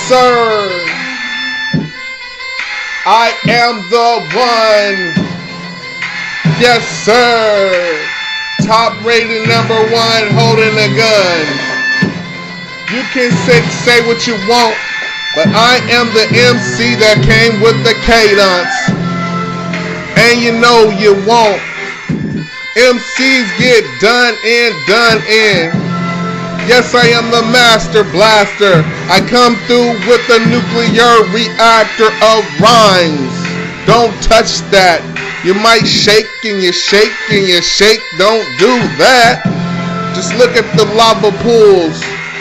sir. I am the one. Yes, sir. Top rated #1 holding a gun. You can say what you want, but I am the MC that came with the cadence. And you know you won't. MCs get done in. Yes, I am the master blaster. I come through with a nuclear reactor of rhymes. Don't touch that. You might shake and you shake and you shake. Don't do that. Just look at the lava pools.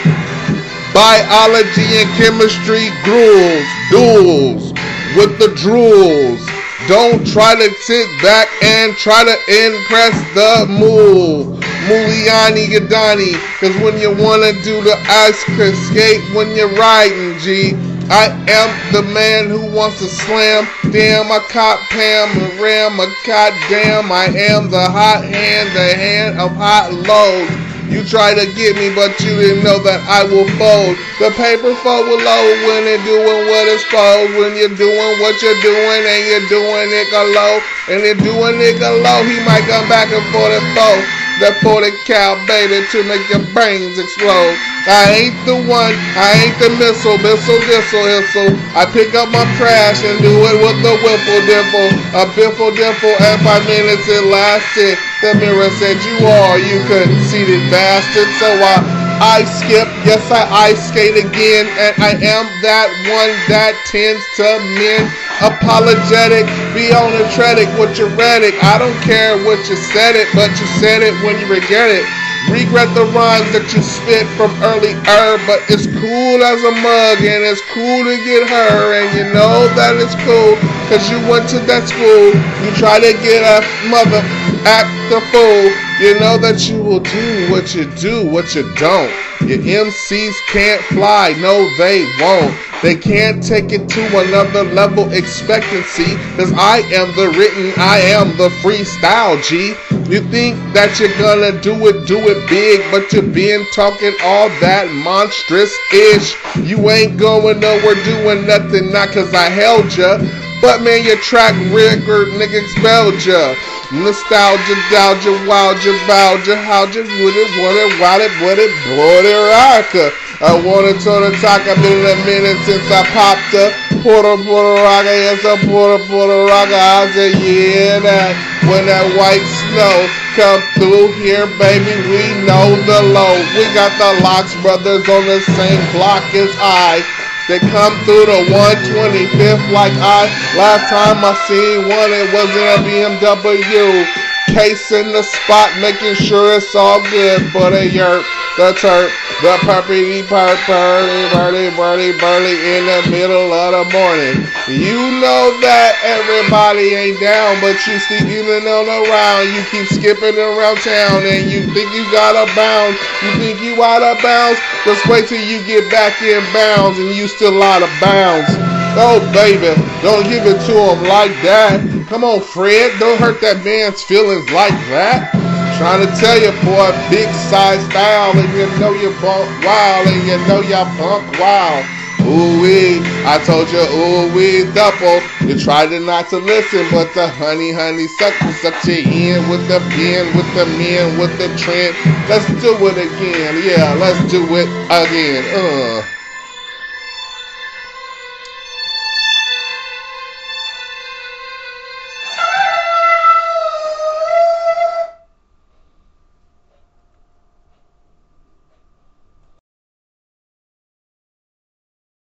Biology and chemistry duels with the drools. Don't try to sit back and try to impress the Muliani Gadani. Cause when you wanna do the ice skate when you're riding, G, I am the man who wants to slam. Damn, I caught Pam and Ram. Goddamn, I am the hot hand, the hand of hot lows. You try to get me, but you didn't know that I will fold. The paper fold will low when it's doing what it's supposed. When you're doing what you're doing and you're doing it low, and you're doing it low, he might come back and 44. That 40 cal, baby, to make your brains explode. I ain't the one, I ain't the missile. I pick up my trash and do it with the whiffle diffle. A biffle diffle, and 5 minutes it lasted. The mirror said you conceited bastard. So I skip, yes I ice skate again. And I am that one that tends to men. Apologetic, be on the treadic with your rhetoric. I don't care what you said it, but you said it when you regret it. Regret the rhymes that you spit from earlier, but it's cool as a mug and it's cool to get her, and you know that it's cool cause you went to that school. You try to get a mother act the fool. You know that you will do, what you don't. Your MCs can't fly, no they won't. They can't take it to another level expectancy, cause I am the written, I am the freestyle, G. You think that you're gonna do it big, but you've been talking all that monstrous-ish. You ain't going nowhere doing nothing, not cause I held ya, but man, your track record, nigga, expelled ya. Nostalgia, doubt ya, wild ya, vowed ya, how'd ya, would it, rocker. I wanna turn the talk, I've been in a minute since I popped up. Puerto Rocker, yes, I'm Puerto Rocker. I said, yeah, that when that white snow come through here, baby, we know the low. We got the Locks brothers on the same block as I. They come through the 125th like I. Last time I seen one, it was in a BMW. Case in the spot, making sure it's all good for the yerp, the turp, the burly in the middle of the morning. You know that everybody ain't down, but you still even on around. You keep skipping around town and you think you got a bounce. You think you out of bounds? Just wait till you get back in bounds and you still out of bounds. Oh baby, don't give it to him like that. Come on Fred, don't hurt that man's feelings like that. Trying to tell you, boy, big size style, and you know you bump wild, and you know y'all bump wild. Ooh wee, I told you, ooh wee, double. You tried not to listen, but the honey sucked you in with the pen, with the men, with the trend. Let's do it again, yeah, let's do it again.